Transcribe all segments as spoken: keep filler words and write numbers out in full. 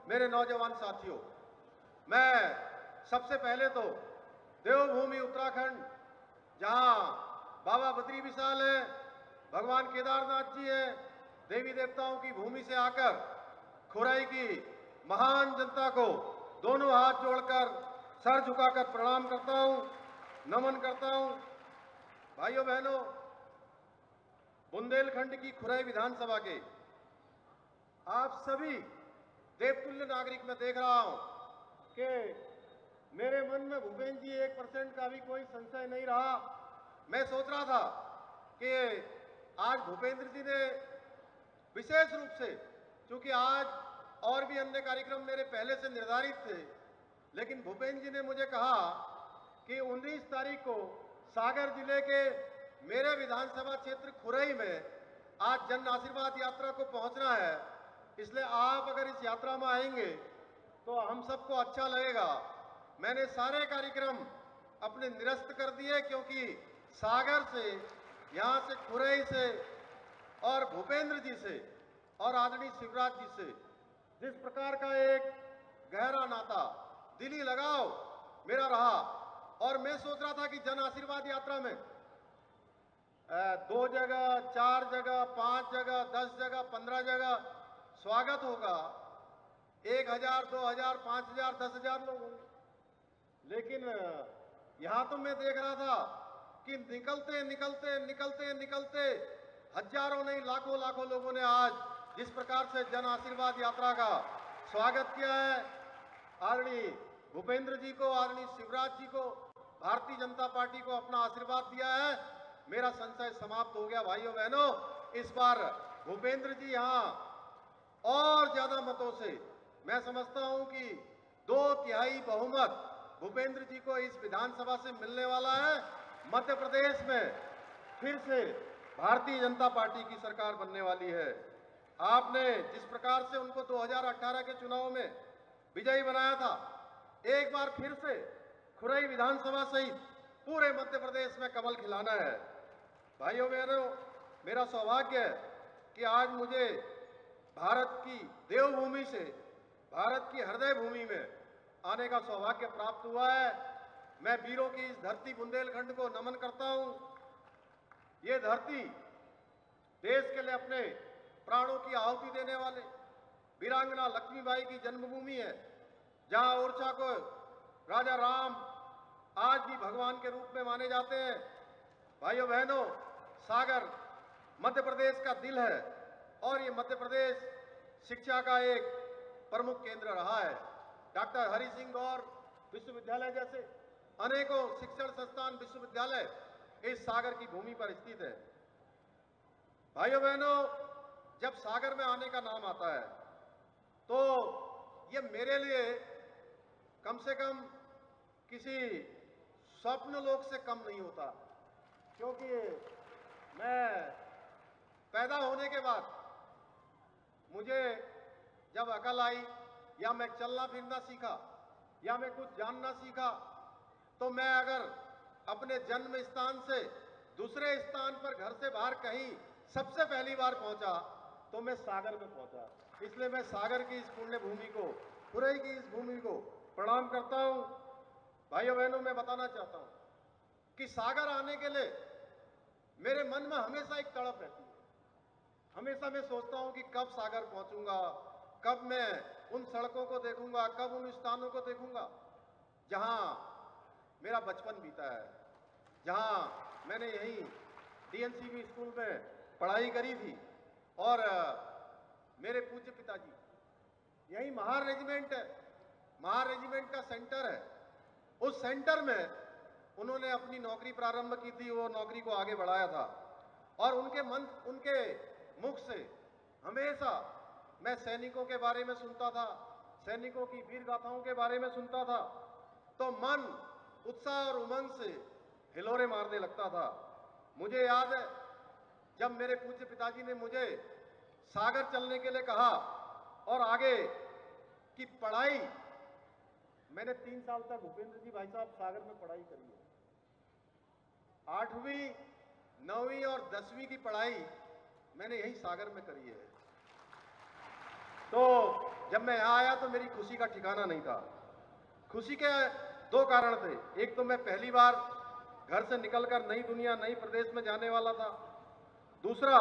मेरे नौजवान साथियों, मैं सबसे पहले तो देवभूमि उत्तराखंड, जहां बाबा बद्री विशाल है, भगवान केदारनाथ जी है, देवी देवताओं की भूमि से आकर खुराई की महान जनता को दोनों हाथ जोड़कर सर झुकाकर प्रणाम करता हूं, नमन करता हूं। भाइयों बहनों, बुंदेलखंड की खुराई विधानसभा के आप सभी देवतुल्य नागरिक मैं देख रहा हूं कि मेरे मन में भूपेंद्र जी एक परसेंट का भी कोई संशय नहीं रहा। मैं सोच रहा था कि आज भूपेंद्र जी ने विशेष रूप से, क्योंकि आज और भी अन्य कार्यक्रम मेरे पहले से निर्धारित थे, लेकिन भूपेंद्र जी ने मुझे कहा कि उन्नीस तारीख को सागर जिले के मेरे विधानसभा क्षेत्र खुरई में आज जन आशीर्वाद यात्रा को पहुंचना है, इसलिए आप अगर इस यात्रा में आएंगे तो हम सबको अच्छा लगेगा। मैंने सारे कार्यक्रम अपने निरस्त कर दिए, क्योंकि सागर से, यहाँ से, खुरई से और भूपेंद्र जी से और आदरणीय शिवराज जी से जिस प्रकार का एक गहरा नाता, दिली लगाव मेरा रहा, और मैं सोच रहा था कि जन आशीर्वाद यात्रा में दो जगह, चार जगह, पांच जगह, दस जगह, पंद्रह जगह स्वागत होगा, एक हजार, दो हजार, पांच हजार, दस हजार लोग होंगे। लेकिन यहां तो मैं देख रहा था कि निकलते निकलते निकलते निकलते हजारों नहीं, लाखों लाखों लोगों ने आज जिस प्रकार से जन आशीर्वाद यात्रा का स्वागत किया है, आदरणीय भूपेंद्र जी को, आदरणीय शिवराज जी को, भारतीय जनता पार्टी को अपना आशीर्वाद दिया है, मेरा संशय समाप्त हो गया। भाइयों बहनों, इस बार भूपेंद्र जी यहां और ज्यादा मतों से, मैं समझता हूं कि दो तिहाई बहुमत भूपेंद्र जी को इस विधानसभा से मिलने वाला है। मध्य प्रदेश में फिर से भारतीय जनता पार्टी की सरकार बनने वाली है। आपने जिस प्रकार से उनको दो हज़ार अठारह के चुनाव में विजयी बनाया था, एक बार फिर से खुरई विधानसभा सहित पूरे मध्य प्रदेश में कमल खिलाना है। भाइयों बहनों, मेरा सौभाग्य है कि आज मुझे भारत की देवभूमि से भारत की हृदय भूमि में आने का सौभाग्य प्राप्त हुआ है। मैं वीरों की इस धरती बुंदेलखंड को नमन करता हूं। ये धरती देश के लिए अपने प्राणों की आहुति देने वाले वीरांगना लक्ष्मीबाई की जन्मभूमि है, जहां ओरछा को राजा राम आज भी भगवान के रूप में माने जाते हैं। भाइयों बहनों, सागर मध्य प्रदेश का दिल है और ये मध्य प्रदेश शिक्षा का एक प्रमुख केंद्र रहा है। डॉक्टर हरि सिंह गौर विश्वविद्यालय जैसे अनेकों शिक्षण संस्थान, विश्वविद्यालय इस सागर की भूमि पर स्थित है। भाइयों बहनों, जब सागर में आने का नाम आता है तो ये मेरे लिए कम से कम किसी स्वप्न लोक से कम नहीं होता, क्योंकि मैं पैदा होने के बाद मुझे जब अकल आई, या मैं चलना फिरना सीखा, या मैं कुछ जानना सीखा, तो मैं अगर अपने जन्म स्थान से दूसरे स्थान पर घर से बाहर कहीं सबसे पहली बार पहुंचा तो मैं सागर में पहुंचा। इसलिए मैं सागर की इस पुण्य भूमि को, खुरई की इस भूमि को प्रणाम करता हूं। भाइयों बहनों, मैं बताना चाहता हूं कि सागर आने के लिए मेरे मन में हमेशा एक तड़प रहती है। हमेशा मैं सोचता हूं कि कब सागर पहुंचूंगा, कब मैं उन सड़कों को देखूंगा, कब उन स्थानों को देखूंगा जहां मेरा बचपन बीता है, जहां मैंने यहीं डीएनसीबी स्कूल में पढ़ाई करी थी, और मेरे पूज्य पिताजी यही महार रेजिमेंट है, महार रेजिमेंट का सेंटर है, उस सेंटर में उन्होंने अपनी नौकरी प्रारंभ की थी, वो नौकरी को आगे बढ़ाया था, और उनके मन उनके मुख से हमेशा मैं सैनिकों के बारे में सुनता था, सैनिकों की वीर गाथाओं के बारे में सुनता था, तो मन उत्साह और उमंग से हिलोरे मारने लगता था। मुझे याद है जब मेरे पूज्य पिताजी ने मुझे सागर चलने के लिए कहा, और आगे की पढ़ाई मैंने तीन साल तक, भूपेंद्र जी भाई साहब, सागर में पढ़ाई करी है। आठवीं, नौवीं और दसवीं की पढ़ाई मैंने यही सागर में करी है। तो जब मैं यहाँ आया तो मेरी खुशी का ठिकाना नहीं था। खुशी के दो कारण थे। एक तो मैं पहली बार घर से निकलकर नई दुनिया, नई प्रदेश में जाने वाला था। दूसरा,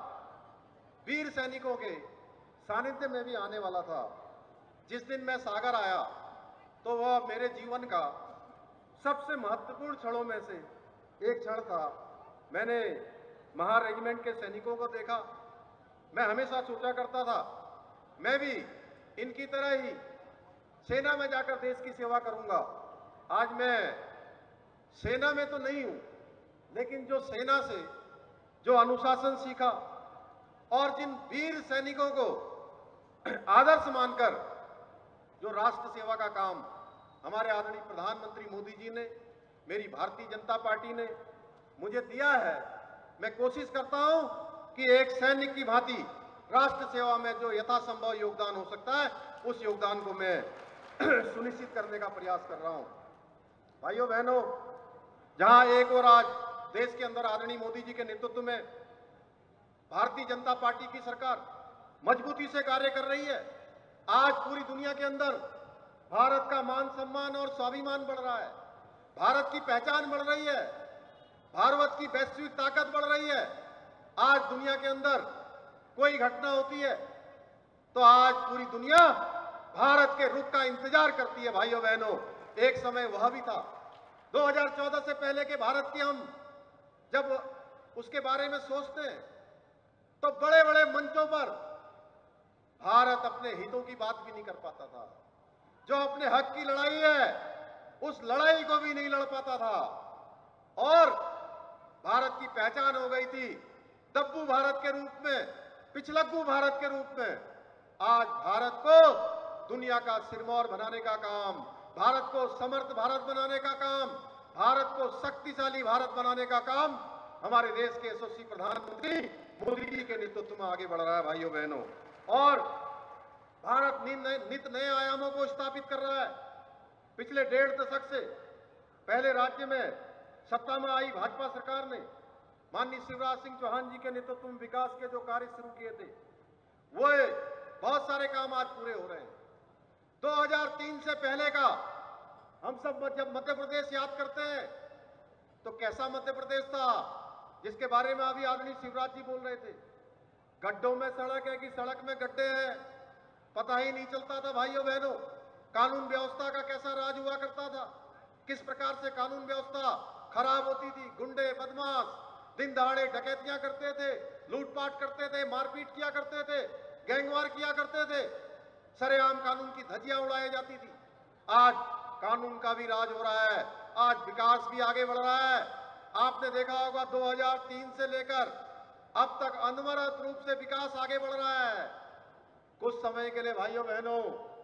वीर सैनिकों के सानिध्य में भी आने वाला था। जिस दिन मैं सागर आया तो वह मेरे जीवन का सबसे महत्वपूर्ण क्षणों में से एक क्षण था। मैंने महार रेजिमेंट के सैनिकों को देखा। मैं हमेशा सोचा करता था मैं भी इनकी तरह ही सेना में जाकर देश की सेवा करूंगा। आज मैं सेना में तो नहीं हूं, लेकिन जो सेना से जो अनुशासन सीखा और जिन वीर सैनिकों को आदर्श मानकर जो राष्ट्र सेवा का काम हमारे आदरणीय प्रधानमंत्री मोदी जी ने, मेरी भारतीय जनता पार्टी ने मुझे दिया है, मैं कोशिश करता हूं कि एक सैनिक की भांति राष्ट्र सेवा में जो यथासंभव योगदान हो सकता है उस योगदान को मैं सुनिश्चित करने का प्रयास कर रहा हूं। भाइयों बहनों, जहां एक और आज देश के अंदर आदरणीय मोदी जी के नेतृत्व में भारतीय जनता पार्टी की सरकार मजबूती से कार्य कर रही है, आज पूरी दुनिया के अंदर भारत का मान सम्मान और स्वाभिमान बढ़ रहा है, भारत की पहचान बढ़ रही है, भारत की वैश्विक ताकत बढ़ रही है। आज दुनिया के अंदर कोई घटना होती है तो आज पूरी दुनिया भारत के रुख का इंतजार करती है। भाइयों बहनों, एक समय वह भी था दो हज़ार चौदह से पहले के भारत की हम जब उसके बारे में सोचते हैं तो बड़े बड़े मंचों पर भारत अपने हितों की बात भी नहीं कर पाता था। जो अपने हक की लड़ाई है उस लड़ाई को भी नहीं लड़ पाता था और भारत की पहचान हो गई थी दब्बू भारत के रूप में, पिछलग्गू भारत के रूप में। आज भारत को दुनिया का सिरमौर बनाने का काम, भारत को समर्थ भारत बनाने का काम, भारत को शक्तिशाली भारत बनाने का काम हमारे देश के यशस्वी प्रधानमंत्री मोदी जी के नेतृत्व में आगे बढ़ रहा है। भाइयों बहनों, और भारत नित नए आयामों को स्थापित कर रहा है। पिछले डेढ़ दशक से पहले राज्य में सत्ता में आई भाजपा सरकार ने माननीय शिवराज सिंह चौहान जी के नेतृत्व में विकास के जो कार्य शुरू किए थे वो बहुत सारे काम आज पूरे हो रहे हैं। दो हज़ार तीन से पहले का हम सब जब मध्य प्रदेश याद करते हैं तो कैसा मध्य प्रदेश था जिसके बारे में अभी आदरणीय शिवराज जी बोल रहे थे। गड्ढों में सड़क है कि सड़क में गड्ढे हैं, पता ही नहीं चलता था। भाइयों बहनों, कानून व्यवस्था का कैसा राज हुआ करता था, किस प्रकार से कानून व्यवस्था खराब होती थी। गुंडे बदमाश दिन दहाड़े डकैतियां करते थे, लूटपाट करते थे, मारपीट किया करते थे, गैंगवार किया करते थे, सरेआम कानून की धज्जियां उड़ाई जाती थी। आज कानून का भी राज हो रहा है, आज विकास भी आगे बढ़ रहा है। आपने देखा होगा दो हज़ार तीन से लेकर अब तक अनवरत रूप से विकास आगे बढ़ रहा है। कुछ समय के लिए भाइयों बहनों,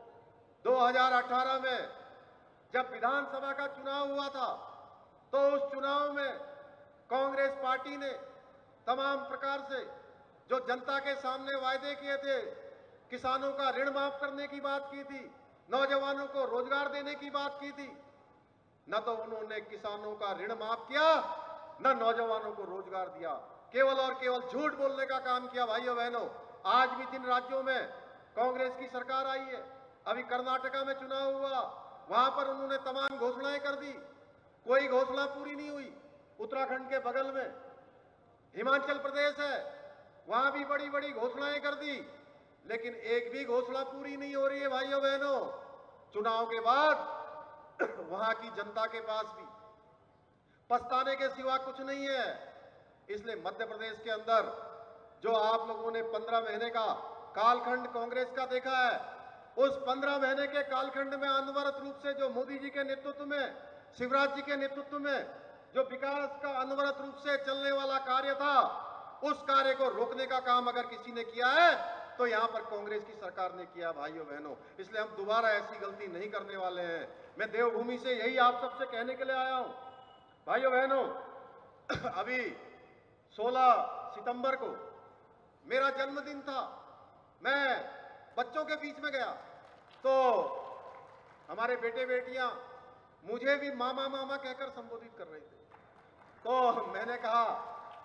दो हज़ार अठारह में जब विधानसभा का चुनाव हुआ था तो उस चुनाव में कांग्रेस पार्टी ने तमाम प्रकार से जो जनता के सामने वायदे किए थे, किसानों का ऋण माफ करने की बात की थी, नौजवानों को रोजगार देने की बात की थी, न तो उन्होंने किसानों का ऋण माफ किया न नौजवानों को रोजगार दिया, केवल और केवल झूठ बोलने का काम किया। भाइयों बहनों, आज भी जिन राज्यों में कांग्रेस की सरकार आई है, अभी कर्नाटका में चुनाव हुआ, वहां पर उन्होंने तमाम घोषणाएं कर दी, कोई घोषणा पूरी नहीं हुई। उत्तराखंड के बगल में हिमाचल प्रदेश है, वहां भी बड़ी बड़ी घोषणाएं कर दी, लेकिन एक भी घोषणा पूरी नहीं हो रही है। भाइयों बहनों, चुनाव के बाद वहां की जनता के पास भी पछताने के सिवा कुछ नहीं है। इसलिए मध्य प्रदेश के अंदर जो आप लोगों ने पंद्रह महीने का कालखंड कांग्रेस का देखा है, उस पंद्रह महीने के कालखंड में अनवरत रूप से जो मोदी जी के नेतृत्व में, शिवराज जी के नेतृत्व में जो विकास का अनवरत रूप से चलने वाला कार्य था, उस कार्य को रोकने का काम अगर किसी ने किया है तो यहां पर कांग्रेस की सरकार ने किया। भाइयों बहनों, इसलिए हम दोबारा ऐसी गलती नहीं करने वाले हैं। मैं देवभूमि से यही आप सबसे कहने के लिए आया हूं। भाइयों बहनों, अभी सोलह सितंबर को मेरा जन्मदिन था। मैं बच्चों के बीच में गया तो हमारे बेटे बेटियां मुझे भी मामा मामा कहकर संबोधित कर रहे थे। तो मैंने कहा,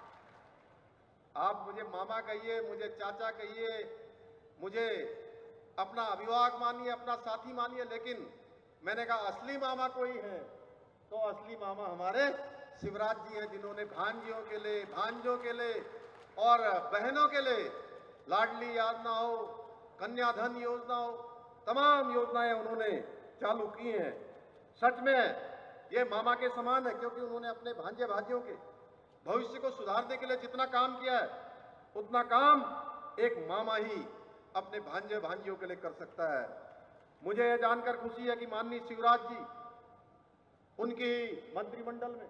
आप मुझे मामा कहिए, मुझे चाचा कहिए, मुझे अपना अभिभावक मानिए, अपना साथी मानिए, लेकिन मैंने कहा असली मामा कोई है तो असली मामा हमारे शिवराज जी हैं, जिन्होंने भांजियों के लिए, भांजों के लिए और बहनों के लिए लाडली योजना हो, कन्याधन योजना हो, तमाम योजनाएं उन्होंने चालू की हैं। सच में ये मामा के समान है, क्योंकि उन्होंने अपने भांजे भांजियों के भविष्य को सुधारने के लिए जितना काम किया है, उतना काम एक मामा ही अपने भांजे भांजियों के लिए कर सकता है। मुझे यह जानकर खुशी है कि माननीय शिवराज जी, उनकी मंत्रिमंडल में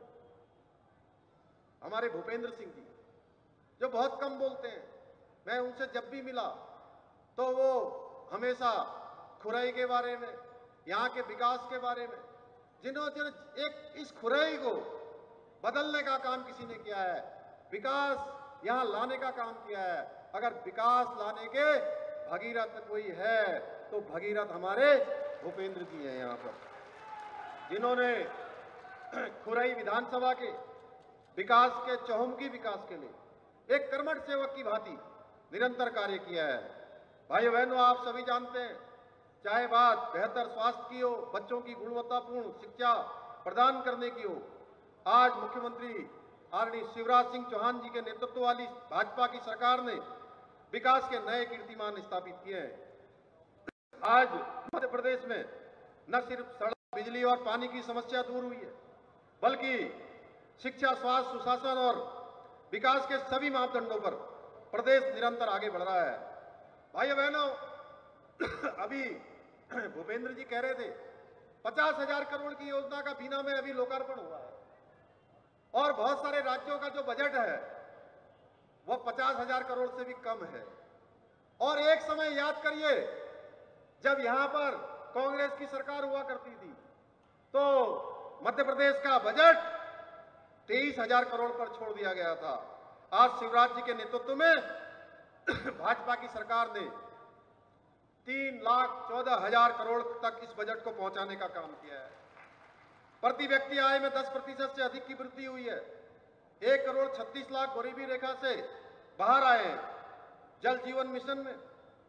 हमारे भूपेंद्र सिंह जी, जो बहुत कम बोलते हैं, मैं उनसे जब भी मिला तो वो हमेशा खुराई के बारे में, यहाँ के विकास के बारे में, जिन्होंने एक इस खुराई को बदलने का काम किसी ने किया है, विकास यहाँ लाने का काम किया है। अगर विकास लाने के भगीरथ कोई है तो भगीरथ हमारे भूपेंद्र जी हैं यहाँ पर, जिन्होंने खुराई विधानसभा के विकास के, चहुमुखी विकास के लिए एक कर्मठ सेवक की भांति निरंतर कार्य किया है। भाइयों बहनों, आप सभी जानते हैं, चाहे बात बेहतर स्वास्थ्य की हो, बच्चों की गुणवत्तापूर्ण शिक्षा प्रदान करने की हो, आज मुख्यमंत्री आदरणीय शिवराज सिंह चौहान जी के नेतृत्व वाली भाजपा की सरकार ने विकास के नए कीर्तिमान स्थापित किए हैं। आज मध्य प्रदेश में न सिर्फ सड़क, बिजली और पानी की समस्या दूर हुई है, बल्कि शिक्षा, स्वास्थ्य, सुशासन और विकास के सभी मापदंडों पर प्रदेश निरंतर आगे बढ़ रहा है। भाइयों बहनों, अभी भूपेंद्र जी कह रहे थे पचास हजार करोड़ की योजना का बीना में अभी लोकार्पण हुआ है, और बहुत सारे राज्यों का जो बजट है वह पचास हजार करोड़ से भी कम है। और एक समय याद करिए, जब यहां पर कांग्रेस की सरकार हुआ करती थी तो मध्य प्रदेश का बजट तेईस हजार करोड़ पर छोड़ दिया गया था। आज शिवराज जी के नेतृत्व में भाजपा की सरकार ने तीन लाख चौदह हजार करोड़ तक इस बजट को पहुंचाने का काम किया है। प्रति व्यक्ति आय में दस प्रतिशत से अधिक की वृद्धि हुई है। एक करोड़ छत्तीस लाख गरीबी रेखा से बाहर आए हैं। जल जीवन मिशन में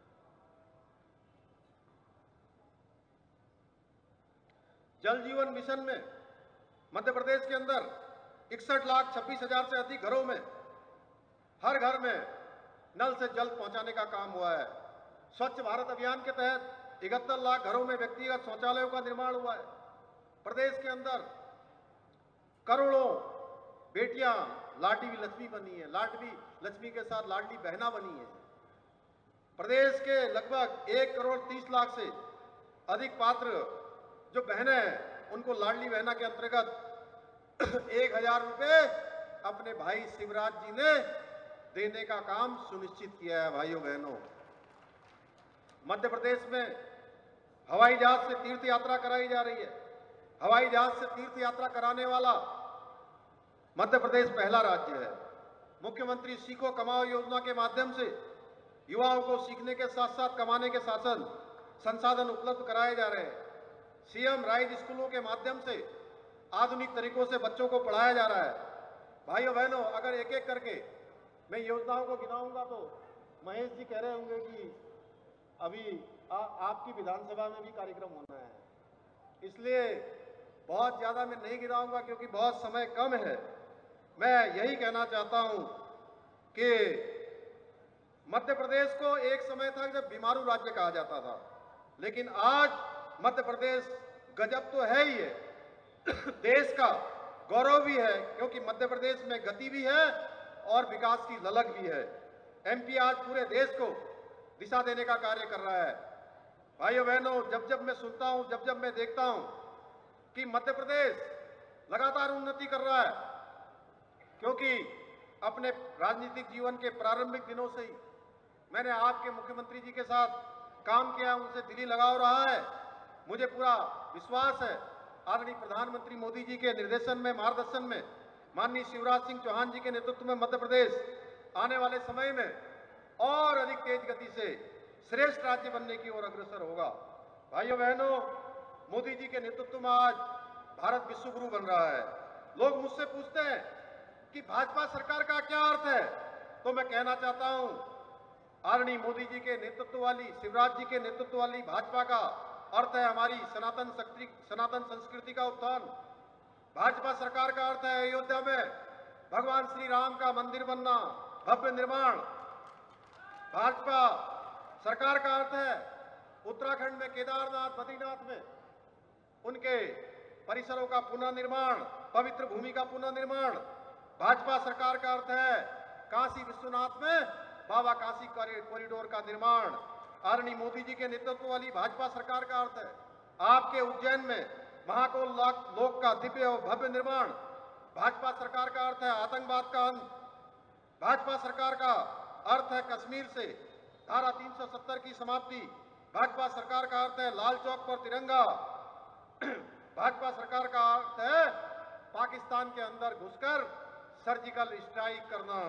जल जीवन मिशन में मध्य प्रदेश के अंदर इकसठ लाख छब्बीस हजार से अधिक घरों में, हर घर में नल से जल पहुंचाने का काम हुआ है। स्वच्छ भारत अभियान के तहत इकहत्तर लाख घरों में व्यक्तिगत शौचालयों का निर्माण हुआ है। प्रदेश के अंदर करोड़ों बेटियां लाडली लक्ष्मी बनी है, लाडली लक्ष्मी के साथ लाडली बहना बनी है। प्रदेश के लगभग एक करोड़ तीस लाख से अधिक पात्र जो बहनें हैं, उनको लाडली बहना के अंतर्गत एक हजार रुपए अपने भाई शिवराज जी ने देने का काम सुनिश्चित किया है। भाइयों बहनों, मध्य प्रदेश में हवाई जहाज से तीर्थ यात्रा कराई जा रही है। हवाई जहाज से तीर्थ यात्रा कराने वाला मध्य प्रदेश पहला राज्य है। मुख्यमंत्री सीखो कमाओ योजना के माध्यम से युवाओं को सीखने के साथ साथ कमाने के शासन संसाधन उपलब्ध कराए जा रहे हैं। सीएम राइज स्कूलों के माध्यम से आधुनिक तरीकों से बच्चों को पढ़ाया जा रहा है। भाइयों बहनों, अगर एक एक करके मैं योजनाओं को गिनाऊंगा तो महेश जी कह रहे होंगे कि अभी आ, आपकी विधानसभा में भी कार्यक्रम होना है, इसलिए बहुत ज्यादा मैं नहीं गिनाऊंगा क्योंकि बहुत समय कम है। मैं यही कहना चाहता हूं कि मध्य प्रदेश को एक समय था जब बीमारू राज्य कहा जाता था, लेकिन आज मध्य प्रदेश गजब तो है ही है, देश का गौरव भी है, क्योंकि मध्य प्रदेश में गति भी है और विकास की ललक भी है। एमपी आज पूरे देश को दिशा देने का कार्य कर रहा है। भाइयों बहनों, जब जब मैं सुनता हूं, जब जब मैं देखता हूं कि मध्य प्रदेश लगातार उन्नति कर रहा है, क्योंकि अपने राजनीतिक जीवन के प्रारंभिक दिनों से ही मैंने आपके मुख्यमंत्री जी के साथ काम किया, उनसे दिली लगाव रहा है। मुझे पूरा विश्वास है आदरणीय प्रधानमंत्री मोदी जी के निर्देशन में, मार्गदर्शन में, माननीय शिवराज सिंह चौहान जी के नेतृत्व में मध्य प्रदेश आने वाले समय में और अधिक तेज गति से श्रेष्ठ राज्य बनने की ओर अग्रसर होगा। भाइयों बहनों, मोदी जी के नेतृत्व में आज भारत विश्व गुरु बन रहा है। लोग मुझसे पूछते हैं कि भाजपा सरकार का क्या अर्थ है, तो मैं कहना चाहता हूं आदरणीय मोदी जी के नेतृत्व वाली, शिवराज जी के नेतृत्व वाली भाजपा का अर्थ है हमारी सनातन शक्ति, सनातन संस्कृति का उत्थान। भाजपा सरकार का अर्थ है अयोध्या में भगवान श्री राम का मंदिर बनना, भव्य निर्माण। भाजपा सरकार का अर्थ है उत्तराखंड में केदारनाथ, बद्रीनाथ में उनके परिसरों का पुनः निर्माण, पवित्र भूमि का पुनः निर्माण। भाजपा सरकार का अर्थ है काशी विश्वनाथ में बाबा काशी कॉरिडोर का निर्माण। आदरणीय मोदी जी के नेतृत्व वाली भाजपा सरकार का अर्थ है आपके उज्जैन में महाकाल लोक का दिव्य और भव्य निर्माण। भाजपा सरकार का अर्थ है आतंकवाद का अंत। भाजपा सरकार का अर्थ है कश्मीर से धारा तीन सौ सत्तर की समाप्ति। भाजपा सरकार का अर्थ है लाल चौक पर तिरंगा। भाजपा सरकार का अर्थ है पाकिस्तान के अंदर घुसकर सर्जिकल स्ट्राइक करना।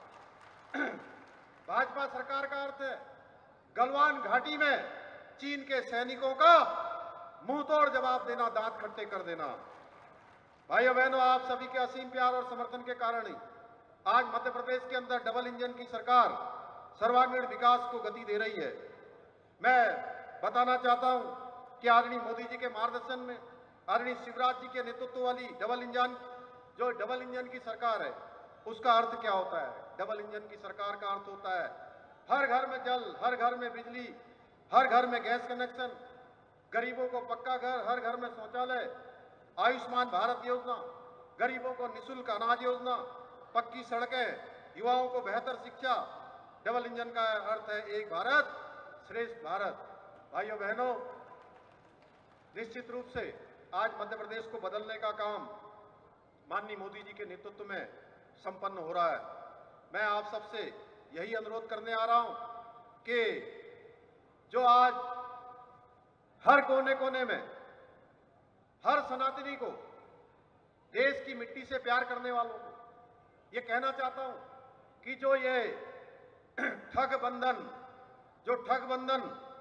भाजपा सरकार का अर्थ है गलवान घाटी में चीन के सैनिकों का मुंहतोड़ जवाब देना, दांत खट्टे कर देना। भाइयों बहनों, आप सभी के असीम प्यार और समर्थन के कारण ही आज मध्य प्रदेश के अंदर डबल इंजन की सरकार सर्वांगीण विकास को गति दे रही है। मैं बताना चाहता हूं कि आदरणीय मोदी जी के मार्गदर्शन में, आदरणीय शिवराज जी के नेतृत्व वाली डबल इंजन, जो डबल इंजन की सरकार है, उसका अर्थ क्या होता है? डबल इंजन की सरकार का अर्थ होता है हर घर में जल, हर घर में बिजली, हर घर में गैस कनेक्शन, गरीबों को पक्का घर, हर घर में शौचालय, आयुष्मान भारत योजना, गरीबों को निःशुल्क अनाज योजना, पक्की सड़कें, युवाओं को बेहतर शिक्षा। डबल इंजन का अर्थ है एक भारत श्रेष्ठ भारत। भाइयों बहनों, निश्चित रूप से आज मध्य प्रदेश को बदलने का काम माननीय मोदी जी के नेतृत्व में संपन्न हो रहा है। मैं आप सबसे यही अनुरोध करने आ रहा हूं कि जो आज हर कोने कोने में हर सनातनी को, देश की मिट्टी से प्यार करने वालों को ये कहना चाहता हूं कि जो ये ठग बंधन, जो ठग बंधन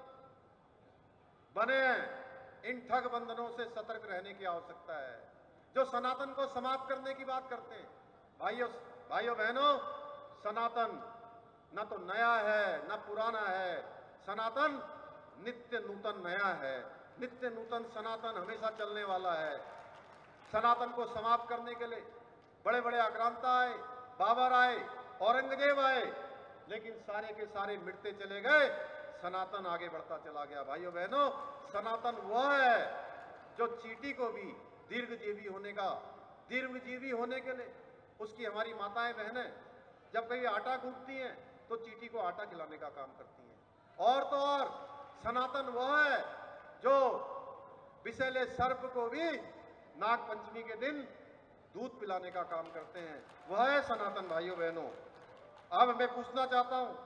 बने हैं, इन ठग बंधनों से सतर्क रहने की आवश्यकता है। जो सनातन को समाप्त करने की बात करते हैं, भाइयों भाइयों बहनों, सनातन न तो नया है न पुराना है, सनातन नित्य नूतन नया है। नित्य नूतन सनातन हमेशा चलने वाला है। सनातन को समाप्त करने के लिए बड़े बड़े आक्रांता आए, बाबर आए, औरंगजेब आए, लेकिन सारे के सारे मिटते चले गए, सनातन आगे बढ़ता चला गया। भाइयों बहनों, सनातन वह है जो चींटी को भी दीर्घजीवी होने का, दीर्घजीवी होने के लिए उसकी हमारी माताएं बहनें जब कभी आटा गूंथती हैं तो चींटी को आटा खिलाने का काम करती हैं। और तो और सनातन वह है जो विषैले सर्प को भी नाग पंचमी के दिन दूध पिलाने का काम करते हैं। वह है सनातन। भाइयों बहनों, अब मैं पूछना चाहता हूं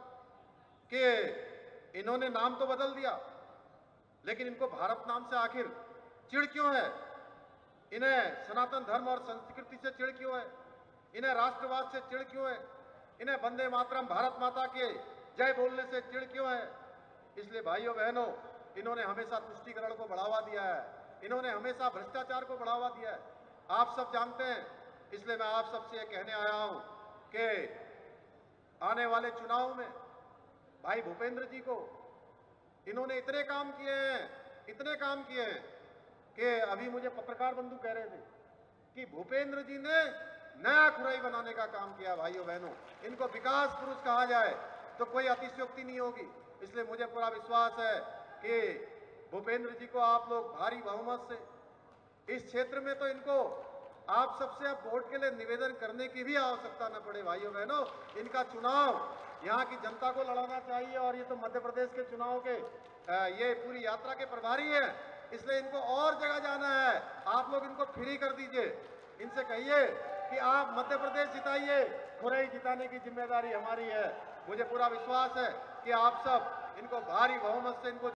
कि इन्होंने नाम तो बदल दिया, लेकिन इनको भारत नाम से आखिर चिढ़ क्यों है? इन्हें सनातन धर्म और संस्कृति से चिढ़ क्यों है? इन्हें राष्ट्रवाद से चिढ़ क्यों है? इन्हें वंदे मातरम, भारत माता के जय बोलने से चिढ़ क्यों है? इसलिए भाइयों बहनों, इन्होंने हमेशा तुष्टीकरण को बढ़ावा दिया है, इन्होंने हमेशा भ्रष्टाचार को बढ़ावा दिया है। आप सब जानते हैं, इसलिए मैं आप सबसे ये कहने आया हूं कि आने वाले चुनाव में भाई भूपेंद्र जी को इन्होंने इतने काम किए हैं, इतने काम किए हैं कि अभी मुझे पत्रकार बंधु कह रहे थे कि भूपेंद्र जी ने नया खुराई बनाने का काम किया। भाइयों बहनों, इनको विकास पुरुष कहा जाए तो कोई अतिशयोक्ति नहीं होगी। इसलिए मुझे पूरा विश्वास है कि भूपेंद्र जी को आप लोग भारी बहुमत से, इस क्षेत्र में तो इनको आप सबसे अब वोट के लिए निवेदन करने की भी आवश्यकता न पड़े। भाइयों बहनों, इनका चुनाव यहाँ की जनता को लड़ाना चाहिए और ये तो मध्य प्रदेश के चुनाव के ये पूरी यात्रा के प्रभारी हैं, इसलिए इनको और जगह जाना है। आप लोग इनको फ्री कर दीजिए, इनसे कहिए कि आप मध्य प्रदेश जिताइए, खुराई जिताने की जिम्मेदारी हमारी है। मुझे पूरा विश्वास है कि आप सब इनको भारी बहुमत से इनको